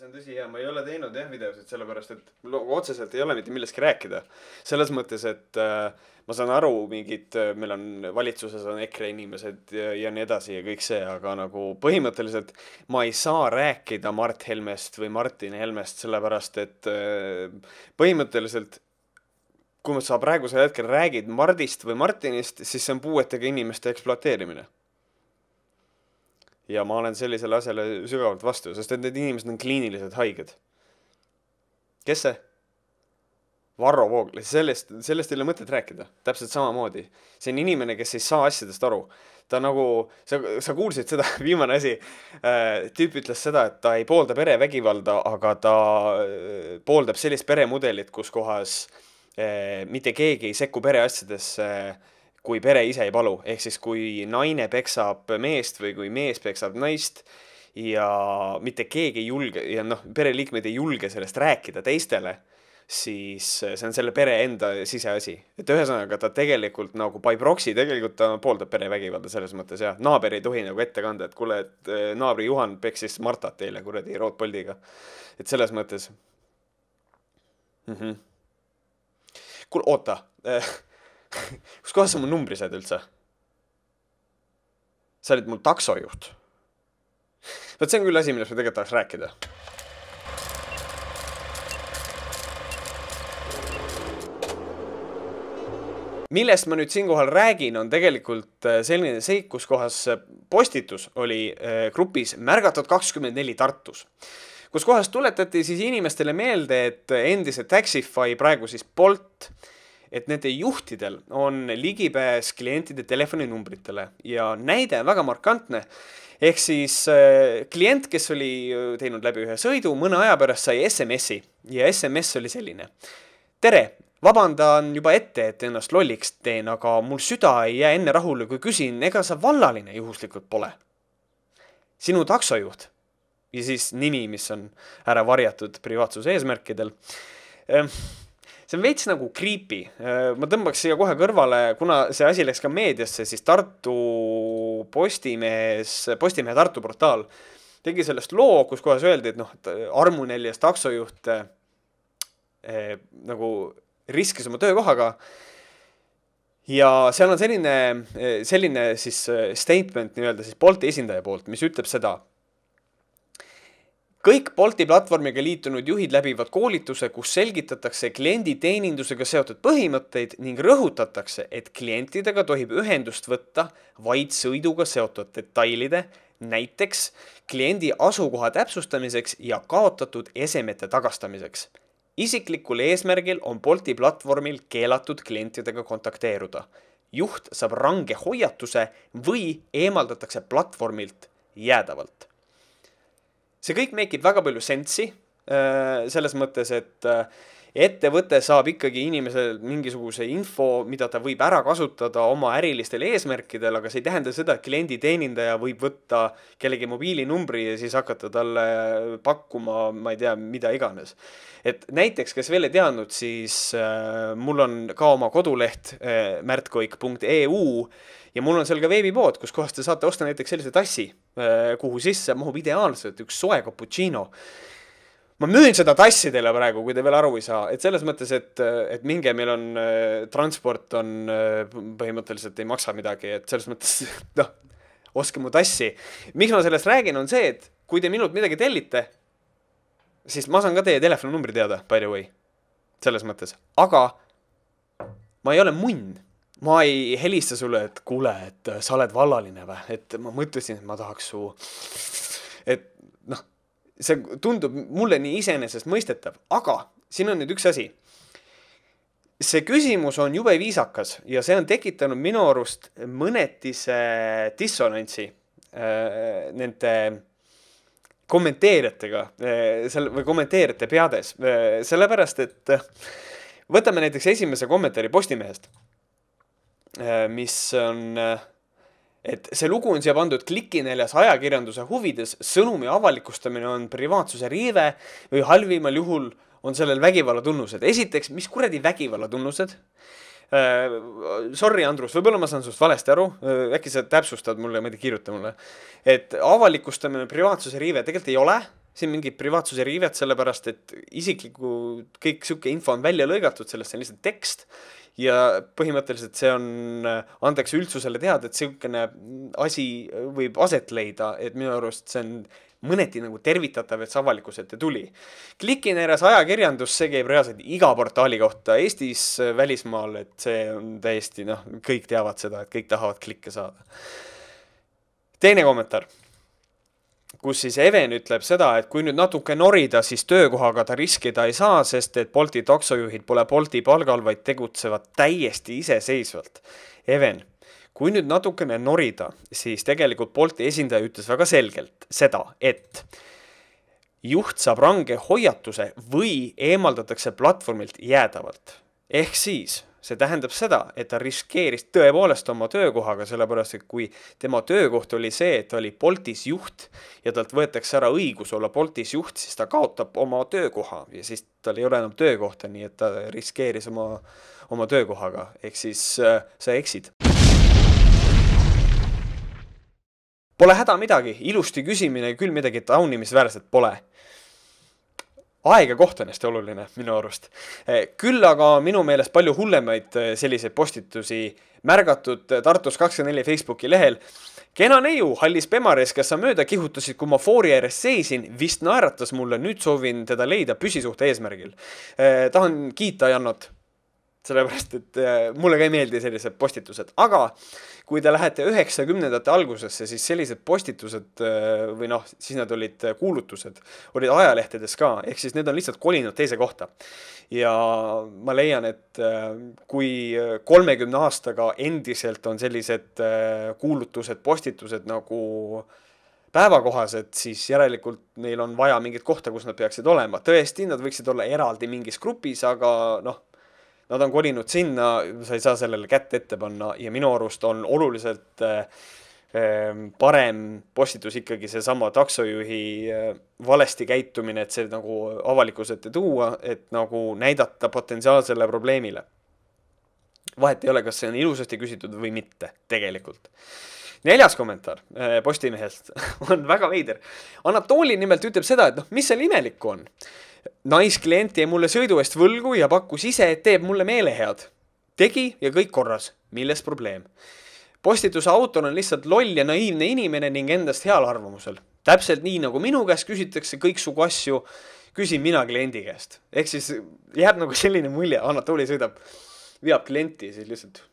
see on tõsi ja ma ei ole teinud jah videosid sellepärast, et mul otseselt ei ole mitte millestki rääkida. Selles mõttes, et ma saan aru mingid, meil on valitsuses on EKRE inimesed ja nii edasi ja kõik see, aga nagu põhimõtteliselt ma ei saa rääkida Mart Helmest või Martin Helmest sellepärast, et põhimõtteliselt kui sa praegusel hetkel räägid Mardist või Martinist, siis see on puuetega inimeste ekspluateerimine. Ja ma olen sellisele asjale sügavalt vastu, sest et need inimesed on kliinilised haiged. Kes see? Varro Voogla, sellest ei ole mõtet rääkida. Täpselt samamoodi. See on inimene, kes ei saa asjadest aru. Ta nagu, sa kuulsid seda, viimane asi, tüüp ütles seda, et ta ei poolda perevägivalda, aga ta pooldab sellist peremudelit, kus kohas mitte keegi ei sekku pereasjadesse, kui pere ise ei palu. Ehk siis kui naine peksab meest või kui mees peksab naist ja mitte keegi ei julge, ja pereliikmed ei julge sellest rääkida teistele, siis see on selle pere enda siseasi. Et ühesõnaga ta tegelikult nagu by proxy, tegelikult ta pooldab perevägivalda selles mõttes ja naaber ei tohi nagu ette kanda, et kuule, et naabri Juhan peksis Martat teile kuradi rootpoldiga. Et selles mõttes. Kuule, oota. Kus kohas sa mu numbri said üldse? Sa olid mul taksojuht. Võt see on küll asi, millest me tegelikult tahaks rääkida. Millest ma nüüd siinkohal räägin, on tegelikult selline seik, kus kohas postitus oli grupis Märgatud 24 Tartus. Kus kohas tuletati siis inimestele meelde, et endise Taxify, praegu siis Bolt, et nende juhtidel on ligipääs klientide telefoninumbritele ja näide on väga markantne. Ehk siis klient, kes oli teinud läbi ühe sõidu, mõne aja pärast sai SMS-i ja SMS oli selline. Tere, vabandan juba ette, et ennast lolliks teen, aga mul süda ei jää enne rahule, kui küsin, ega sa vallaline juhuslikult pole. Sinu taksojuht ja siis nimi, mis on ära varjatud privaatsuse eesmärkidel. See on veits nagu creepy. Ma tõmbaks siia kohe kõrvale, kuna see asi läks ka meediasse, siis Tartu Postimehe Tartu portaal tegi sellest loo, kus kohas öeldi, et armunäljas taksojuht nagu riskis oma töökohaga. Ja seal on selline siis statement nii-öelda siis Bolti esindaja poolt, mis ütleb seda. Kõik Bolti platvormiga liitunud juhid läbivad koolituse, kus selgitatakse kliendi teenindusega seotud põhimõtteid ning rõhutatakse, et klientidega tohib ühendust võtta vaid sõiduga seotud detailide, näiteks kliendi asukoha täpsustamiseks ja kaotatud esemete tagastamiseks. Isiklikul eesmärgil on Bolti platvormil keelatud klientidega kontakteeruda. Juht saab range hoiatuse või eemaldatakse platvormilt jäädavalt. See kõik meekib väga palju sensi, selles mõttes, et ettevõte saab ikkagi inimesel mingisuguse info, mida ta võib ära kasutada oma ärilistel eesmärkidel, aga see ei tähenda seda, et kliendi teenindaja võib võtta kellegi mobiilinumbri ja siis hakata talle pakkuma, ma ei tea, mida iganes. Et näiteks, kes veel ei teadnud, siis mul on ka oma koduleht märtkoik.eu ja mul on seal ka veebipood, kus kohast te saate osta näiteks sellise tassi, kuhu sisse mahub ideaalselt üks soe cappuccino. Ma müün seda tassi teile praegu, kui te veel aru ei saa. Et selles mõttes, et minge meil on transport on põhimõtteliselt ei maksa midagi, et selles mõttes, oske mu tassi. Miks ma sellest räägin on see, et kui te minult midagi tellite, siis ma saan ka teie telefoninumbri teada, by the way. Selles mõttes. Aga ma ei ole munn. Ma ei helista sulle, et kuule, et sa oled vallaline või, et ma mõtlesin, et ma tahaks su, et see tundub mulle nii iseenesest mõistetav, aga siin on nüüd üks asi. See küsimus on jube viisakas ja see on tekitanud minu arust mõnetise dissonantsi nende kommenteerijatega või kommenteerijate peades. Sellepärast, et võtame näiteks esimese kommentaari Postimehest, mis on, et see lugu on siia pandud klikinäljas ajakirjanduse huvides, sõnumi avalikustamine on privaatsuse riive või halvimal juhul on sellel vägivalla tunnused. Esiteks, mis kuradi vägivalla tunnused? Sorry, Andrus, võib-olla ma saan sust valesti aru, äkki sa täpsustad mulle, ma ei tea, kirjuta mulle, et avalikustamine privaatsuse riive tegelikult ei ole, siin mingit privaatsuse riivet, sellepärast et isikliku kõik sihuke info on välja lõigatud, sellest on lihtsalt tekst ja põhimõtteliselt see on, antakse üldsusele teada, et sihukene asi võib aset leida, et minu arust see on mõneti nagu tervitatav, et see avalikkuse ette tuli. Klikineres ajakirjandus, see käib reaalselt iga portaali kohta Eestis, välismaal, et see on täiesti, kõik teavad seda, et kõik tahavad klikke saada. Teine kommentaar, kus siis Even ütleb seda, et kui nüüd natuke norida, siis töökohaga ta riskida ei saa, sest et Bolti taksojuhid pole Bolti palgal, vaid tegutsevad täiesti iseseisvalt. Even, kui nüüd natukene norida, siis tegelikult Bolti esindaja ütles väga selgelt seda, et juht saab range hoiatuse või eemaldatakse platvormilt jäädavalt. Ehk siis see tähendab seda, et ta riskeeris tõepoolest oma töökohaga, sellepärast et kui tema töökoht oli see, et ta oli Boltis juht ja talt võetakse ära õigus olla Boltis juht, siis ta kaotab oma töökoha ja siis tal ei ole enam töökohta, nii et ta riskeeris oma töökohaga. Ehk siis sa eksid. Pole häda midagi, ilusti küsimine küll midagi taunimisväärset pole. Aeg ja koht on hästi oluline minu arust. Küll aga minu meelest palju hullemaid selliseid postitusi märgatud Tartus 24 Facebooki lehel. Kena neiu, hallis Pemares, kes sa mööda kihutasid, kui ma foori ääres seisin, vist naeratas mulle, nüüd soovin teda leida püsisuhte eesmärgil. Tahan kiita Jannot, sellepärast et mulle ka ei meeldi sellised postitused, aga kui te lähete 90ndate algusesse, siis sellised postitused või siis nad olid kuulutused, olid ajalehtedes ka, ehk siis need on lihtsalt kolinud teise kohta. Ja ma leian, et kui 30 aastaga endiselt on sellised kuulutused, postitused nagu päevakohased, siis järelikult neil on vaja mingit kohta, kus nad peaksid olema. Tõesti, nad võiksid olla eraldi mingis grupis, aga nad on kolinud sinna, sa ei saa sellele kätt ette panna ja minu arust on oluliselt parem postitus ikkagi see sama taksojuhi valesti käitumine, et see nagu avalikkuse ette tuua, et nagu näidata potentsiaalsele probleemile. Vahet ei ole, kas see on ilusasti küsitud või mitte tegelikult. 4. kommentaar Postimehest on väga veider. Anatooli nimelt ütleb seda, et mis seal imelikku on. Naisklient jäi mulle sõidu eest võlgu ja pakkus ise, et teeb mulle meelehead. Tegi ja kõik korras. Milles probleem? Postituse autor on lihtsalt loll ja naiivne inimene ning endast heal arvamusel. Täpselt nii, nagu minu käest küsitakse kõiksugu asju, küsin mina kliendi käest. Ehk siis jääb nagu selline mulje, Anatooli sõidab, veab klienti ja siis lihtsalt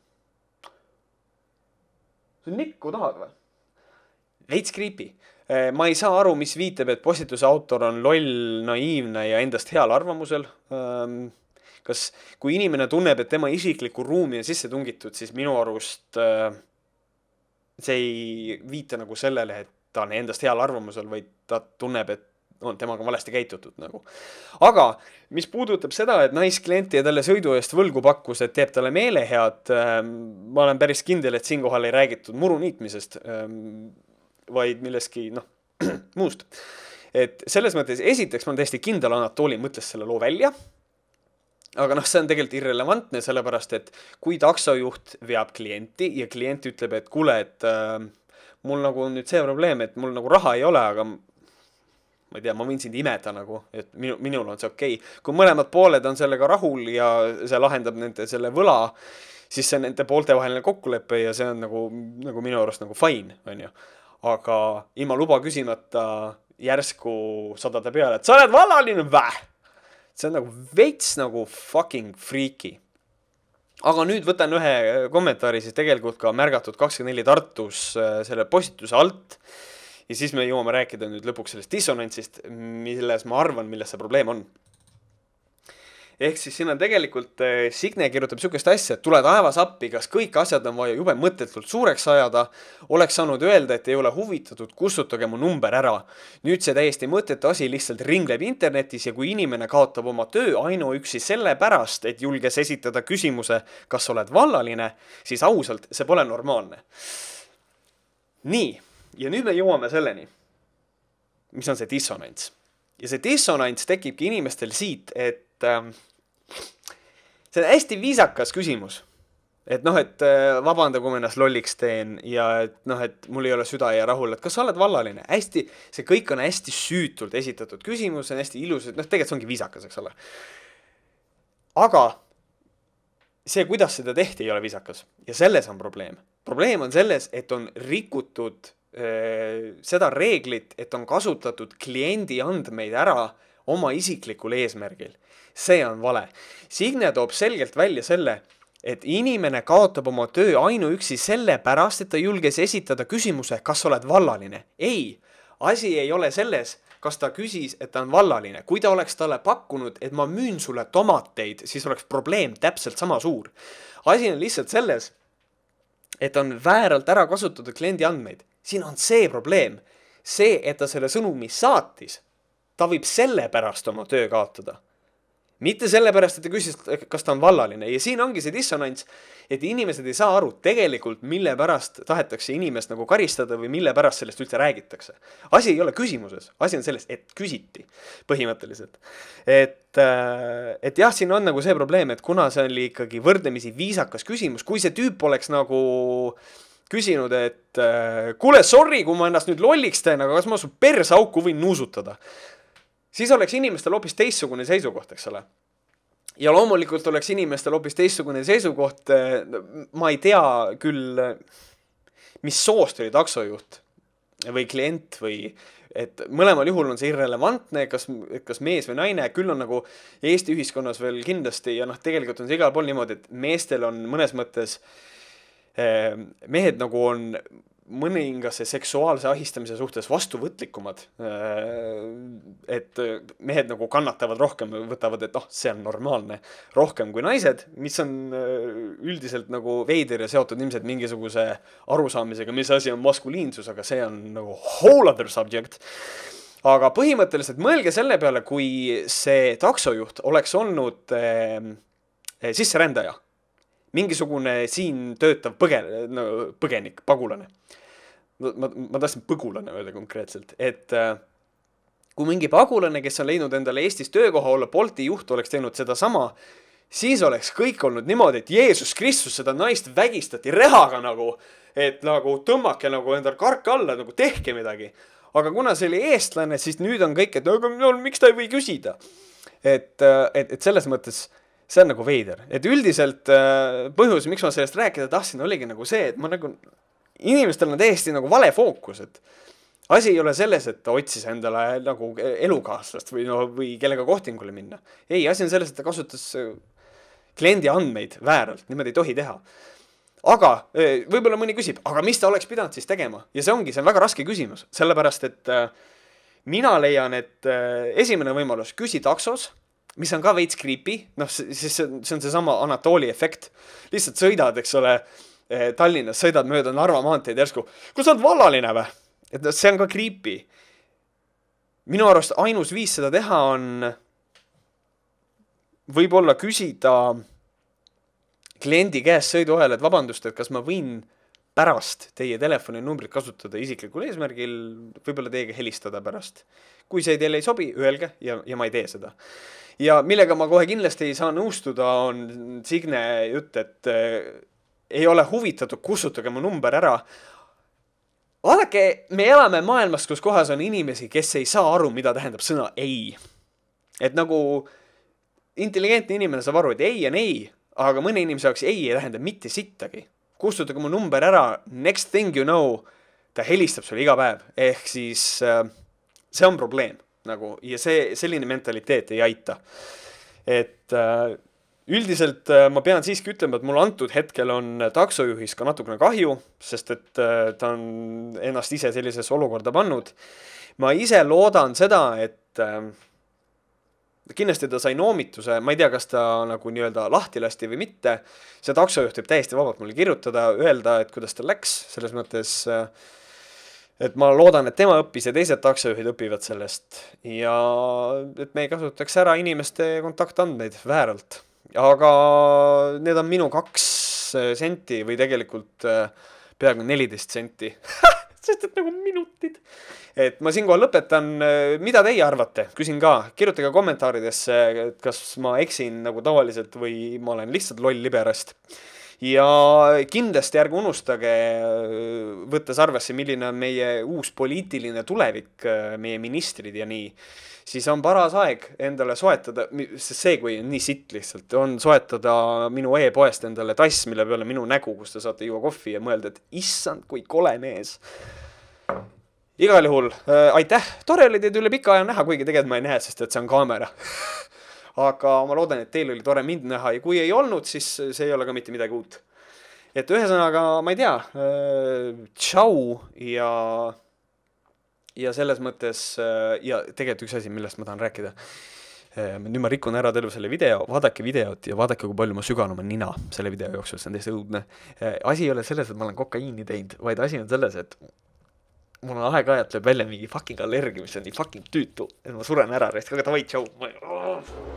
see nikku tahad või? Veits creepy. Ma ei saa aru, mis viitab, et postituse autor on loll, naiivne ja endast heal arvamusel. Kas kui inimene tunneb, et tema isikliku ruumi on sisse tungitud, siis minu arust see ei viita nagu sellele, et ta on endast heal arvamusel, vaid ta tunneb, et on temaga valesti käitutud nagu. Aga mis puudutab seda, et naisklienti ja talle sõidu eest võlgu pakkus, et teeb talle meelehead, ma olen päris kindel, et siinkohal ei räägitud muru niitmisest, vaid milleski muust. Et selles mõttes esiteks ma olen täiesti kindel, Anatooli mõtles selle loo välja, aga see on tegelikult irrelevantne, sellepärast et kui taksojuht veab klienti ja klient ütleb, et kuule, et mul nagu on nüüd see probleem, et mul nagu raha ei ole, aga ma ei tea, ma võin sind imeda nagu, et minul on see okei. Kui mõlemad pooled on sellega rahul ja see lahendab nende selle võla, siis see on nende poolte vaheline kokkulepe ja see on nagu minu arust nagu fine, on ju. Aga ilma luba küsimata järsku sadade peale, et sa oled vallaline väh! See on nagu veits nagu fucking freaky. Aga nüüd võtan ühe kommentaari siis tegelikult ka märgatud 24 Tartus selle postituse alt. Ja siis me jõuame rääkida nüüd lõpuks sellest dissonantsist, milles ma arvan, milles see probleem on. Ehk siis siin on tegelikult Signe kirjutab sükest asja, et tule taevas appi, kas kõik asjad on vaja jube mõttetult suureks ajada, oleks saanud öelda, et ei ole huvitatud, kustutage mu number ära. Nüüd see täiesti mõttetu asi lihtsalt ringleb internetis ja kui inimene kaotab oma töö ainuüksi selle pärast, et julges esitada küsimuse, kas oled vallaline, siis ausalt, see pole normaalne. Nii. Ja nüüd me jõuame selleni, mis on see dissonants. Ja see dissonants tekibki inimestel siit, et see on hästi viisakas küsimus. et noh, et vabanda, kui ma ennast lolliks teen ja et noh, et mul ei ole süda ja rahul, et kas sa oled vallaline? Hästi, see kõik on hästi süütult esitatud küsimus, see on hästi ilus, et noh, tegelikult see ongi viisakas, eks ole. Aga see, kuidas seda tehti, ei ole viisakas ja selles on probleem. Probleem on selles, et on rikutud seda reeglit, et on kasutatud kliendi andmeid ära oma isiklikul eesmärgil. See on vale. Signe toob selgelt välja selle, et inimene kaotab oma töö ainuüksi sellepärast, et ta julges esitada küsimuse, kas oled vallaline. Ei, asi ei ole selles, kas ta küsis, et ta on vallaline. Kui ta oleks talle pakkunud, et ma müün sulle tomateid, siis oleks probleem täpselt sama suur. Asi on lihtsalt selles, et on vääralt ära kasutatud kliendi andmeid. Siin on see probleem. See, et ta selle sõnumi saatis, ta võib selle pärast oma töö kaotada. Mitte sellepärast, et ta küsis, kas ta on vallaline. Ja siin ongi see dissonants, et inimesed ei saa aru tegelikult, mille pärast tahetakse inimest nagu karistada või mille pärast sellest üldse räägitakse. Asi ei ole küsimuses. Asi on selles, et küsiti põhimõtteliselt. Et jah, siin on nagu see probleem, et kuna see oli ikkagi võrdlemisi viisakas küsimus, kui see tüüp oleks nagu küsinud, et kuule, sorry, kui ma ennast nüüd lolliks teen, aga kas ma su persauku võin nuusutada? Siis oleks inimestel hoopis teistsugune seisukoht, eks ole. Ja loomulikult oleks inimestel hoopis teistsugune seisukoht, ma ei tea küll, mis soost oli taksojuht või klient või, et mõlemal juhul on see irrelevantne, kas mees või naine, küll on nagu Eesti ühiskonnas veel kindlasti ja noh, tegelikult on see igal pool niimoodi, et meestel on mõnes mõttes, mehed nagu on mõningase seksuaalse ahistamise suhtes vastuvõtlikumad, et mehed nagu kannatavad rohkem, võtavad, et noh, see on normaalne, rohkem kui naised, mis on üldiselt nagu veider ja seotud ilmselt mingisuguse arusaamisega, mis asi on maskuliinsus, aga see on nagu whole other subject. Aga põhimõtteliselt mõelge selle peale, kui see taksojuht oleks olnud sisserändaja, mingisugune siin töötav põgenik, pagulane. Ma tahtsin põgulane öelda konkreetselt, et kui mingi pagulane, kes on leidnud endale Eestis töökoha olla, Bolti juht oleks teinud seda sama, siis oleks kõik olnud niimoodi, et Jeesus Kristus seda naist vägistati rehaga nagu, et nagu tõmmake nagu endal kark alla, nagu tehke midagi. Aga kuna see oli eestlane, siis nüüd on kõik, et no, miks ta ei või küsida? Et selles mõttes see on nagu veider. Et üldiselt põhjus, miks ma sellest rääkida tahtsin, oligi nagu see, et ma nagu inimestel on täiesti nagu vale fookus, et asi ei ole selles, et ta otsis endale nagu elukaaslast või kellega kohtingule minna. Ei, asi on selles, et ta kasutas kliendi andmeid vääralt, niimoodi ei tohi teha. Aga võib-olla mõni küsib, aga mis ta oleks pidanud siis tegema? Ja see on väga raske küsimus, sellepärast, et mina leian, et esimene võimalus küsi taksos, mis on ka veits creepy, noh, siis see on seesama Anatooli efekt. Lihtsalt sõidad, eks ole, Tallinnas sõidad mööda Narva maanteed järsku. Kus on vallaline või? Et see on ka creepy. Minu arust ainus viis seda teha on võib-olla küsida kliendi käest sõiduajal, et vabandust, et kas ma võin pärast teie telefoninumbrit kasutada isiklikul eesmärgil, võib-olla teiega helistada pärast. Kui see teile ei sobi, öelge ja ma ei tee seda. Ja millega ma kohe kindlasti ei saa nõustuda, on Signe jutt, et ei ole huvitatud, kustutage mu number ära. Vaadake, me elame maailmas, kus kohas on inimesi, kes ei saa aru, mida tähendab sõna ei. Et nagu intelligentne inimene saab aru, et ei on ei, aga mõne inimese jaoks ei tähendab mitte sittagi. Kustutage mu number ära, next thing you know, ta helistab sulle iga päev. Ehk siis see on probleem. Nagu, ja selline mentaliteet ei aita. Et üldiselt ma pean siiski ütlema, et mul antud hetkel on taksojuhis ka natukene kahju, sest et ta on ennast ise sellisesse olukorda pannud. Ma ise loodan seda, et kindlasti ta sai noomituse, ma ei tea, kas ta nagu nii-öelda lahti lasti või mitte. See taksojuht võib täiesti vabalt mulle kirjutada, öelda, et kuidas ta läks, selles mõttes, et ma loodan, et tema õppis ja teised taksojuhid õpivad sellest ja et me ei kasutaks ära inimeste kontaktandmeid vääralt. Aga need on minu 2 senti või tegelikult peaaegu 14 senti. Sest et nagu minutid. Et ma siinkohal lõpetan. Mida teie arvate? Küsin ka. Kirjutage kommentaaridesse, et kas ma eksin nagu tavaliselt või ma olen lihtsalt loll liberast. ja kindlasti ärge unustage, võttes arvesse, milline on meie uus poliitiline tulevik, meie ministrid ja nii, siis on paras aeg endale soetada, sest see, kui on nii sitt lihtsalt, on soetada minu e-poest endale tass, mille peale minu nägu, kus te saate juua kohvi ja mõelda, et issand, kui kole mees. Igal juhul, aitäh, tore oli teid üle pika aja näha, kuigi tegelikult ma ei näe, sest et see on kaamera. Aga ma loodan, et teil oli tore mind näha ja kui ei olnud, siis see ei ole ka mitte midagi uut. Et ühesõnaga, ma ei tea, tšau ja selles mõttes, ja tegelikult üks asi, millest ma tahan rääkida. Nüüd ma rikun ära terve selle video, vaadake videot ja vaadake, kui palju ma sügan oma nina selle video jooksul, see on täiesti õudne. Asi ei ole selles, et ma olen kokaiini teinud, vaid asi on selles, et mul on aeg-ajalt lööb välja mingi fucking allergia, mis on nii fucking tüütu, et ma suren ära, aga davai, tšau.